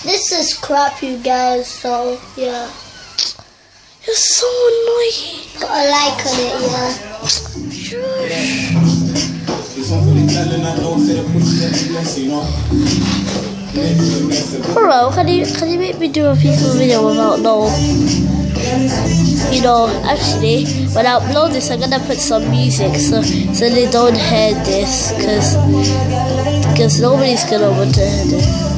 This is crap, you guys, so yeah. You're so annoying. Got a like on it, yeah. Bro, can you make me do a peaceful video without no, you know, actually, when I upload this, I'm gonna put some music so they don't hear this, cause nobody's gonna want to hear this.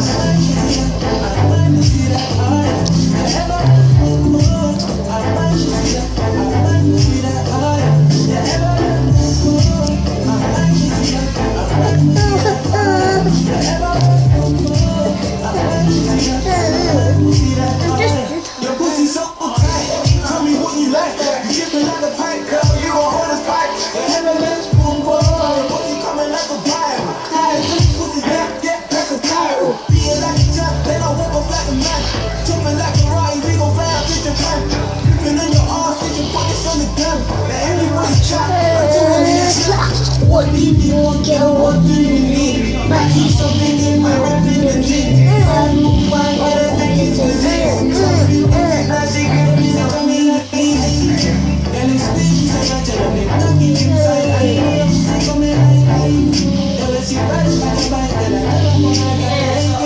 What do you want, girl? What do you need? My keys so big in my rap in the jeans. I move my head and it's a zero. I see good reason for me like easy. And it's big, so I tell me, nothing inside. I am coming like yeah, let's see right by the bike. And I don't want to get it.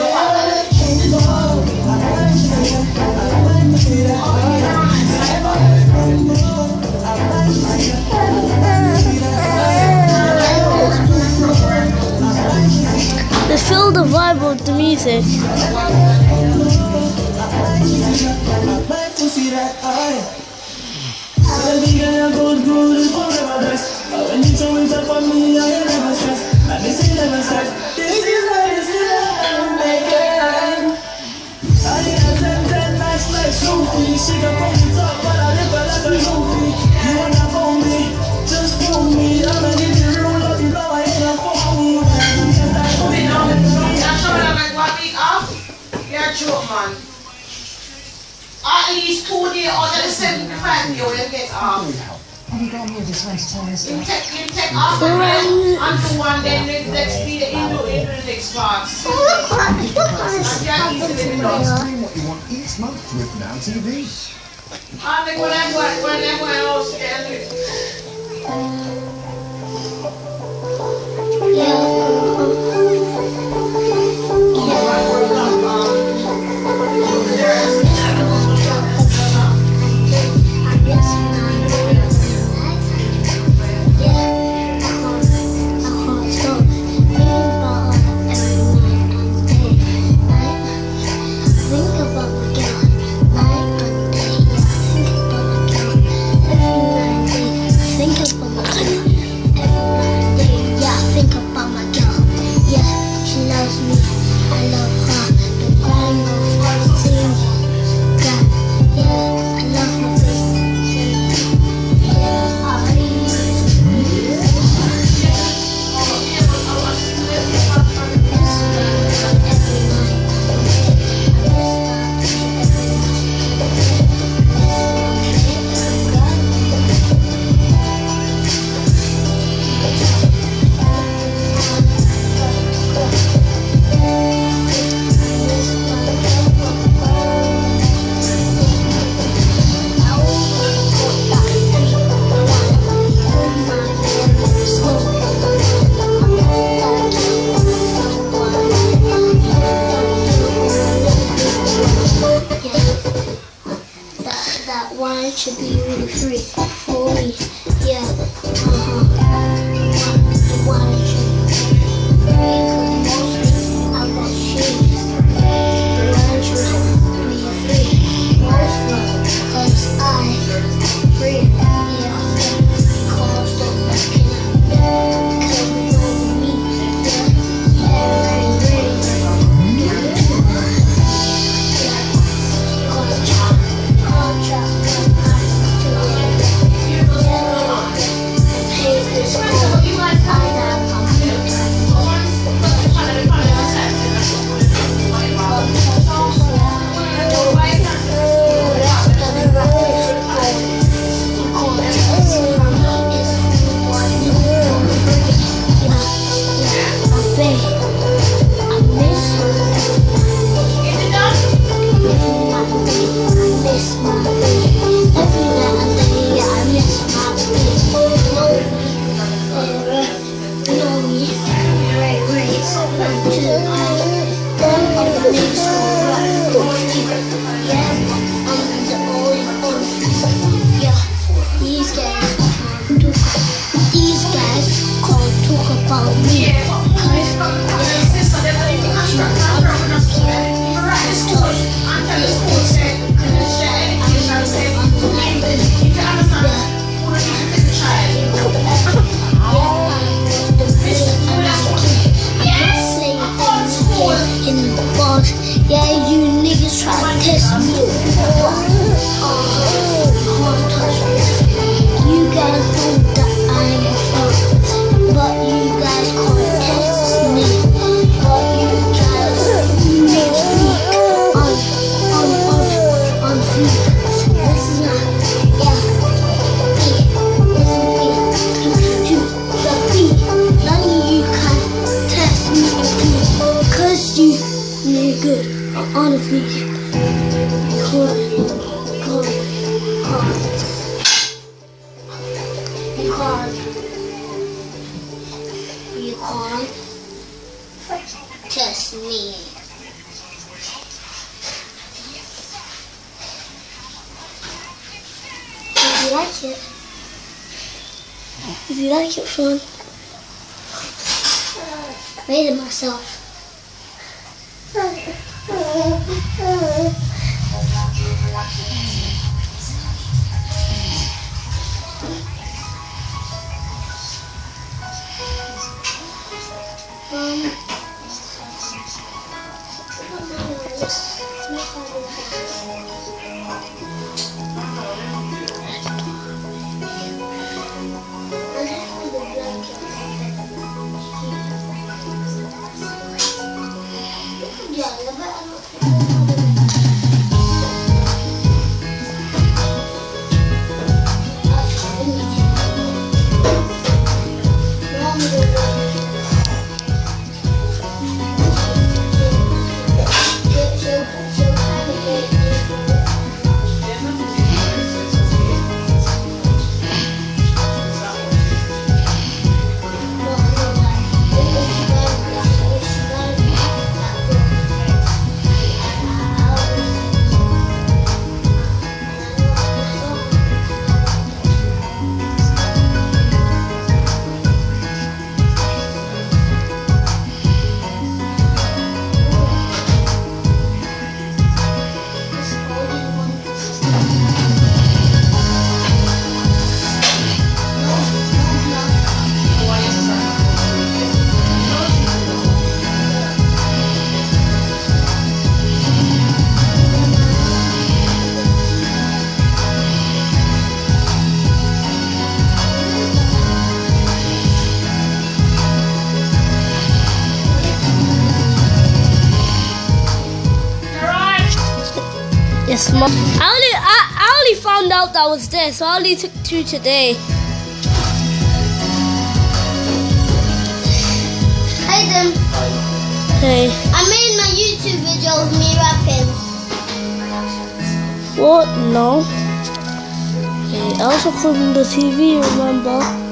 They feel the vibe of the music. Man. At least 2 days under the 75 you will get off. Have you got any of this one to tell us? You take off and do one, then the next day you do the next part. Stream what you want each month with Now TV. And then when I go else get it. That wine should be really free for me. Yeah. The wine should be free because mostly I got shit. The wine should be free mostly because I'm free. Yeah. Because don't looking at me. Coming over me. Yeah. Contract. try to test me. You guys know that I'm a freak, but you guys can't test me. But you guys make freak on freak. This is not, yeah. None of you can test me because you nigga on a freak. You can't test me. Did you like it? Did you like it, Sean? I made it myself. Yes, Mom. I only found out that was there, so I only took 2 today. Hey them. Hey. I made my YouTube video of me rapping. What? No. Hey, I was recording the TV, remember?